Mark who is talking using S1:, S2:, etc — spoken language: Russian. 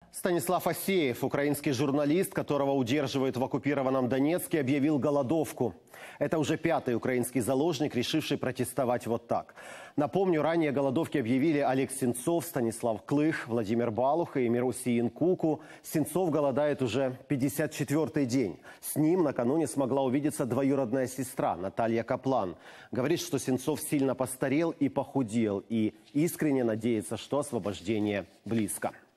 S1: Станислав Асеев, украинский журналист, которого удерживают в оккупированном Донецке, объявил голодовку. Это уже пятый украинский заложник, решивший протестовать вот так. Напомню, ранее голодовки объявили Олег Сенцов, Станислав Клых, Владимир Балух и Мирусиин Куку. Сенцов голодает уже 54-й день. С ним накануне смогла увидеться двоюродная сестра Наталья Каплан. Говорит, что Сенцов сильно постарел и похудел, и искренне надеется, что освобождение близко.